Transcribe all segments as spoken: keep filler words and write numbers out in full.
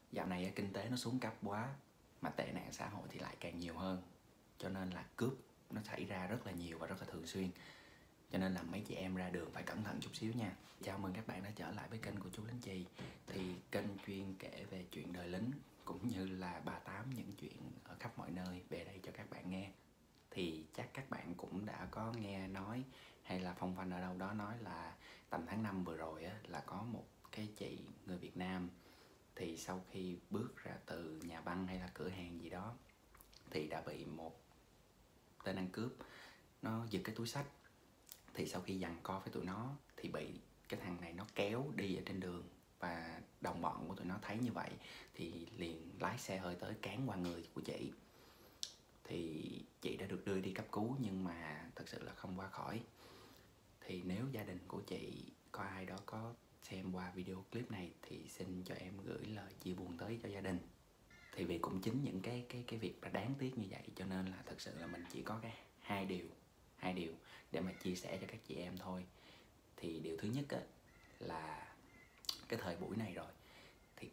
Dạo này kinh tế nó xuống cấp quá, mà tệ nạn xã hội thì lại càng nhiều hơn, cho nên là cướp nó xảy ra rất là nhiều và rất là thường xuyên. Cho nên là mấy chị em ra đường phải cẩn thận chút xíu nha. Chào mừng các bạn đã trở lại với kênh của chú Lính Chì. Thì kênh chuyên kể về chuyện đời lính cũng như là ba tám những chuyện ở khắp mọi nơi về đây cho các bạn nghe. Thì chắc các bạn cũng đã có nghe nói hay là phong phanh ở đâu đó nói là tầm tháng năm vừa rồi á, là có một cái chị người Việt Nam thì sau khi bước ra từ nhà băng hay là cửa hàng gì đó thì đã bị một tên ăn cướp nó giật cái túi xách. Thì sau khi giằng co với tụi nó thì bị cái thằng này nó kéo đi ở trên đường, và đồng bọn của tụi nó thấy như vậy thì liền lái xe hơi tới cán qua người của chị. Thì chị đã được đưa đi cấp cứu nhưng mà thật sự là không qua khỏi. Thì nếu gia đình của chị có ai đó có xem qua video clip này thì xin cho em gửi lời chia buồn tới cho gia đình. Thì vì cũng chính những cái cái cái việc đáng tiếc như vậy cho nên là thật sự là mình chỉ có cái hai điều hai điều để mà chia sẻ cho các chị em thôi. Thì điều thứ nhất á, là cái thời buổi này rồi thì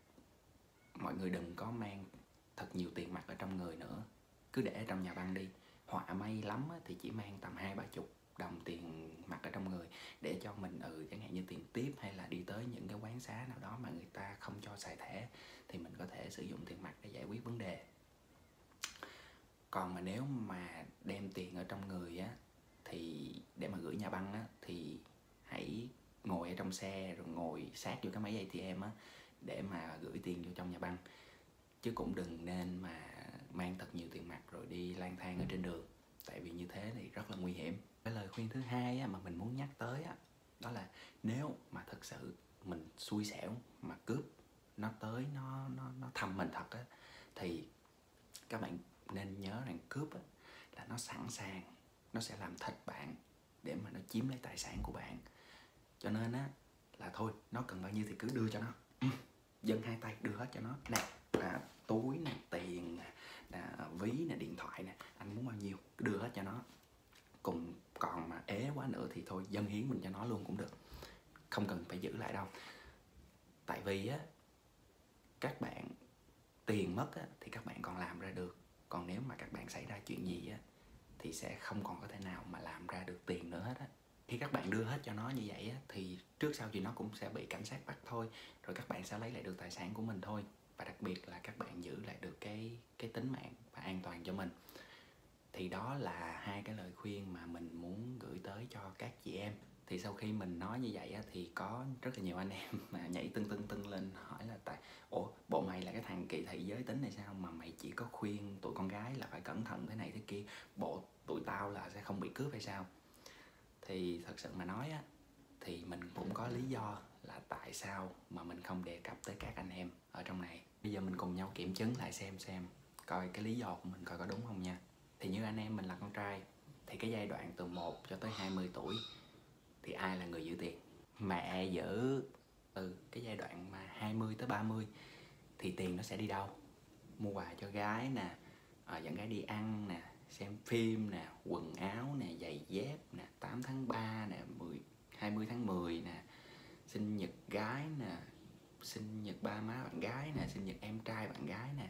mọi người đừng có mang thật nhiều tiền mặt ở trong người nữa, cứ để ở trong nhà băng đi. Họa may lắm á, thì chỉ mang tầm hai ba chục đồng tiền mặt ở trong người để cho mình ừ chẳng hạn như tiền tiếp hay là đi tới những cái quán xá nào đó mà người ta không cho xài thẻ thì mình có thể sử dụng tiền mặt để giải quyết vấn đề. Còn mà nếu mà đem tiền ở trong người á thì để mà gửi nhà băng á thì hãy ngồi ở trong xe rồi ngồi sát vô cái máy a tê em á để mà gửi tiền vô trong nhà băng, chứ cũng đừng nên mà mang thật nhiều tiền mặt rồi đi lang thang ở trên đường, tại vì như thế thì rất là nguy hiểm. Cái lời khuyên thứ hai á, mà mình muốn nhắc tới á, đó là nếu mà thật sự mình xui xẻo mà cướp nó tới nó nó nó thăm mình thật á thì các bạn nên nhớ rằng cướp á, là nó sẵn sàng, nó sẽ làm thịt bạn để mà nó chiếm lấy tài sản của bạn. Cho nên á là thôi, nó cần bao nhiêu thì cứ đưa cho nó, dâng hai tay đưa hết cho nó nè, là túi nè, tiền nè, là ví nè, điện thoại nè, anh muốn bao nhiêu cứ đưa hết cho nó. Cùng còn mà ế quá nữa thì thôi dâng hiến mình cho nó luôn cũng được, không cần phải giữ lại đâu. Tại vì á các bạn tiền mất á, thì các bạn còn làm ra được, còn nếu mà các bạn xảy ra chuyện gì á thì sẽ không còn có thể nào mà làm ra được tiền nữa hết á. Khi các bạn đưa hết cho nó như vậy á thì trước sau thì nó cũng sẽ bị cảnh sát bắt thôi, rồi các bạn sẽ lấy lại được tài sản của mình thôi, và đặc biệt là các bạn giữ lại được cái cái tính mạng và an toàn cho mình. Thì đó là hai cái lời khuyên mà mình muốn gửi tới cho các chị em. Thì sau khi mình nói như vậy á, thì có rất là nhiều anh em mà nhảy tưng tưng tưng lên hỏi là tại ủa bộ mày là cái thằng kỳ thị giới tính này sao mà mày chỉ có khuyên tụi con gái là phải cẩn thận thế này thế kia, bộ tụi tao là sẽ không bị cướp hay sao? Thì thật sự mà nói á thì mình cũng có lý do là tại sao mà mình không đề cập tới các anh em ở trong này. Bây giờ mình cùng nhau kiểm chứng lại xem xem coi cái lý do của mình coi có đúng không nha. Thì như anh em mình là con trai thì cái giai đoạn từ một cho tới hai mươi tuổi thì ai là người giữ tiền? Mẹ giữ. Từ cái giai đoạn mà hai mươi tới ba mươi thì tiền nó sẽ đi đâu? Mua quà cho gái nè, à, dẫn gái đi ăn nè, xem phim nè, quần áo nè, giày dép nè, tám tháng ba nè, mười, hai mươi tháng mười nè, sinh nhật gái nè, sinh nhật ba má bạn gái nè, sinh nhật em trai bạn gái nè.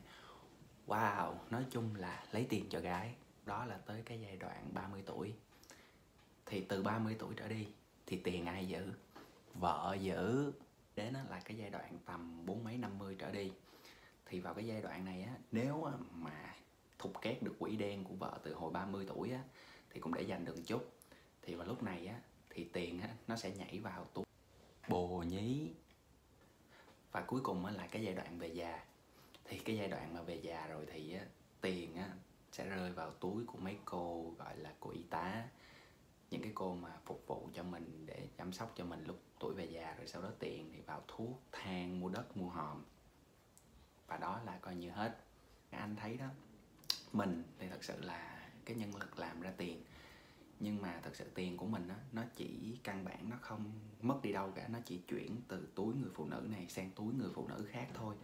Wow, nói chung là lấy tiền cho gái. Đó là tới cái giai đoạn ba mươi tuổi. Thì từ ba mươi tuổi trở đi thì tiền ai giữ? Vợ giữ. Đến là cái giai đoạn tầm bốn mấy năm mươi trở đi thì vào cái giai đoạn này á, nếu mà thục két được quỹ đen của vợ từ hồi ba mươi tuổi á thì cũng để dành được một chút. Thì vào lúc này á thì tiền á nó sẽ nhảy vào túi bồ nhí. Và cuối cùng á là cái giai đoạn về già. Thì cái giai đoạn mà về già rồi thì á, tiền á sẽ rơi vào túi của mấy cô gọi là cô y tá, những cái cô mà phục vụ cho mình để chăm sóc cho mình lúc tuổi về già. Rồi sau đó tiền thì vào thuốc, thang, mua đất, mua hòm, và đó là coi như hết. Anh thấy đó, mình thì thật sự là cái nhân lực làm ra tiền, nhưng mà thật sự tiền của mình á, nó chỉ căn bản nó không mất đi đâu cả, nó chỉ chuyển từ túi người phụ nữ này sang túi người phụ nữ khác thôi.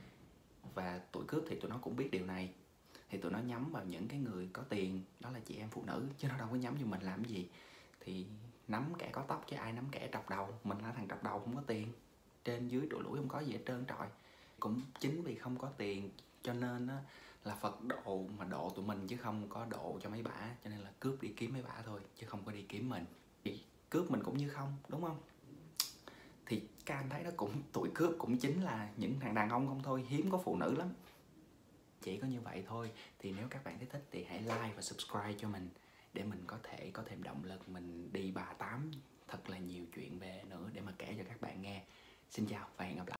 Và tụi cướp thì tụi nó cũng biết điều này, thì tụi nó nhắm vào những cái người có tiền, đó là chị em phụ nữ, chứ nó đâu có nhắm vô mình làm cái gì. Thì nắm kẻ có tóc chứ ai nắm kẻ trọc đầu. Mình là thằng trọc đầu không có tiền, trên dưới tụi lũi không có gì hết trơn trọi. Cũng chính vì không có tiền cho nên á là Phật độ, mà độ tụi mình chứ không có độ cho mấy bả, cho nên là cướp đi kiếm mấy bả thôi chứ không có đi kiếm mình. Thì cướp mình cũng như không, đúng không? Thì các anh thấy đó, cũng tụi cướp cũng chính là những thằng đàn ông không thôi, hiếm có phụ nữ lắm. Chỉ có như vậy thôi. Thì nếu các bạn thấy thích thì hãy like và subscribe cho mình, để mình có thể có thêm động lực mình đi bà tám thật là nhiều chuyện về nữa để mà kể cho các bạn nghe. Xin chào và hẹn gặp lại.